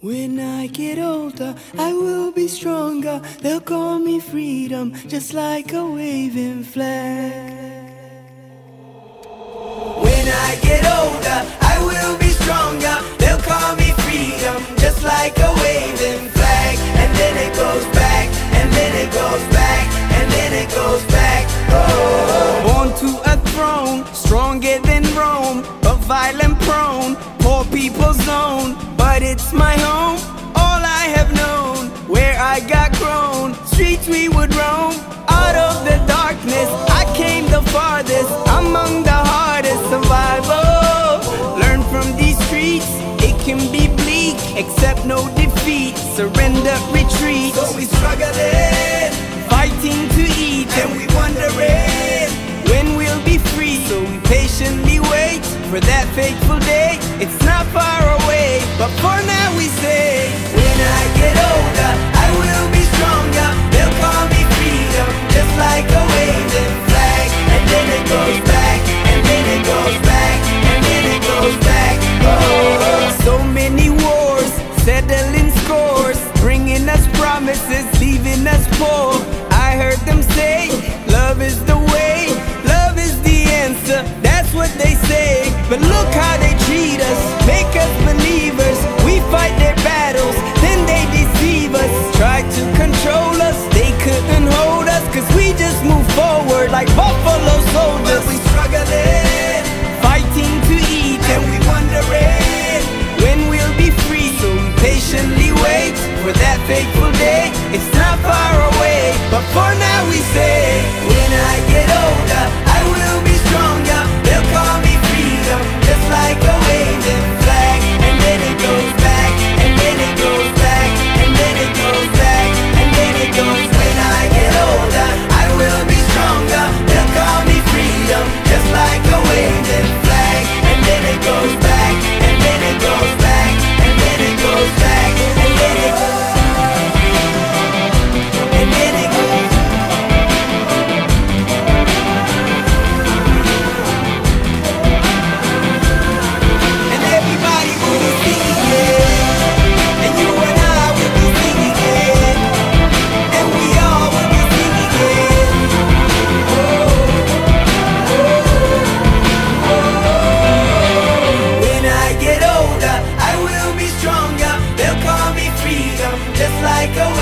When I get older, I will be stronger. They'll call me freedom, just like a waving flag. When I get older, I will be stronger. They'll call me freedom, just like a waving flag. And then it goes back, and then it goes back, and then it goes back. Oh. Born to a throne, stronger than Rome, but violent prone, poor people's zone. But it's my home, all I have known, where I got grown. Streets we would roam, out of the darkness I came the farthest, among the hardest. Survival, learn from these streets, it can be bleak, accept no defeat, surrender, retreat. So we struggling, fighting to eat, and we wondering when we'll be free. So we patiently wait for that fateful day. It's not far away, but for now we say, when I get older, I will be stronger. They'll call me freedom, just like a waving flag. And then it goes back, and then it goes back, and then it goes back. Oh. So many wars, settling scores, bringing us promises, leaving us poor. I heard them say, love is the way, love is the answer, that's what they say. But look how they treat us, make us believers. We fight their battles, then they deceive us. Try to control us, they couldn't hold us, cause we just move forward like buffalo soldiers. But we struggling, fighting to eat, and we wondering when we'll be free. So we patiently wait for that fateful day. It's not far away, but for now we say, when I get older, I will be stronger. They'll call me freedom, just like a waving flag. And then it goes back, and then it goes back, and then it goes back, and then it goes. When I get older, I will be stronger. They'll call me freedom, just like a waving flag. And then it goes back, and then it goes back, and then it goes back, and then it goes. Just like a